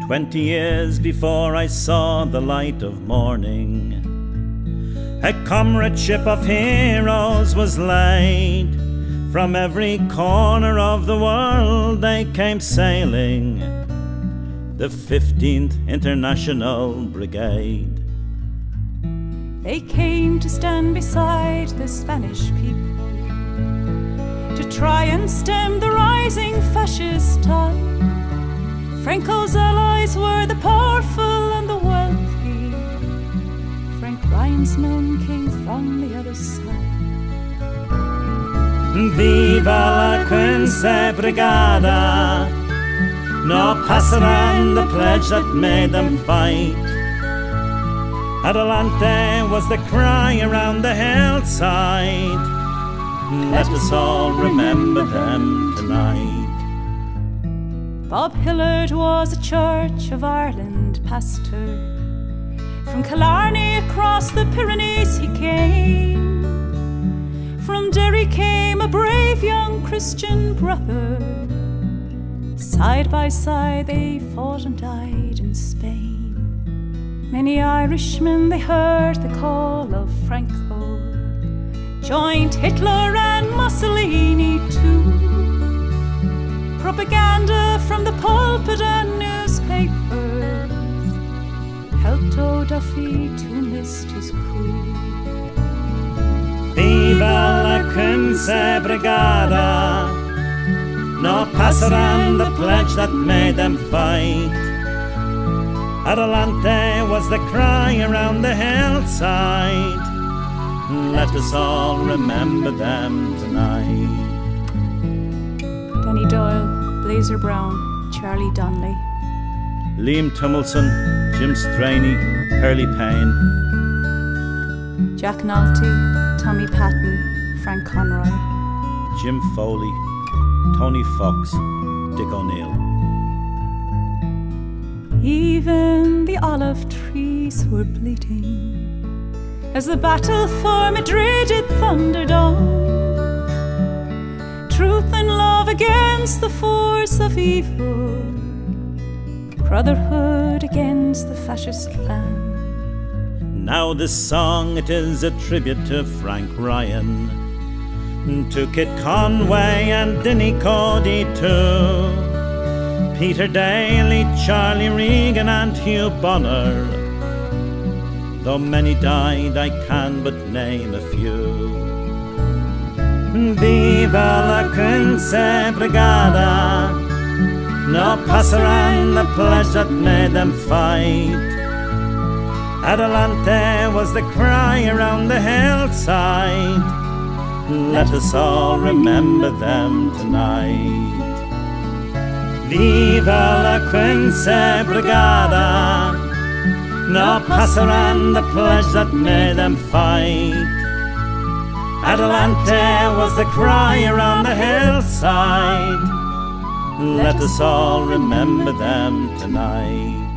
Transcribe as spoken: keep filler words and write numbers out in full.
Twenty years before I saw the light of morning, a comradeship of heroes was laid. From every corner of the world they came sailing, the fifteenth International Brigade. They came to stand beside the Spanish people, to try and stem the rising fascist tide. Franco's allies were the powerful and the wealthy. Frank Ryan's men came from the other side. Viva la Quince Brigada, no passaran the pledge that made them fight. Adelante was the cry around the hillside. Let us all remember them tonight. Bob Hillard was a Church of Ireland pastor. From Killarney across the Pyrenees he came. From Derry came a brave young Christian brother. Side by side they fought and died in Spain. Many Irishmen, they heard the call of Franco, joined Hitler and Mussolini too. Propaganda from the pulpit and newspapers helped O'Duffy to enlist his crew. Viva la Quince Brigada, no passaran the pledge that made them fight. Adelante was the cry around the hillside. Let us all remember them tonight. Danny Doyle, Blazer Brown, Charlie Donnelly, Liam Tumilson, Jim Straney, Pearlie Payne, Jack Nolte, Tommy Patton, Frank Conroy, Jim Foley, Tony Fox, Dick O'Neill. Even the olive trees were bleeding as the battle for Madrid it thundered on. Truth and love against the force of evil, brotherhood against the fascist clan. Now this song, it is a tribute to Frank Ryan, to Kit Conway and Dinny Cody too, Peter Daly, Charlie Regan and Hugh Bonner. Though many died, I can but name a few. Viva la Quince Brigada, no passaran the pledge that made them fight. Adelante was the cry around the hillside. Let us all remember them tonight. Viva la Quince Brigada, no passaran the pledge that made them fight. Adelante was the cry around the hillside. Let us all remember them tonight.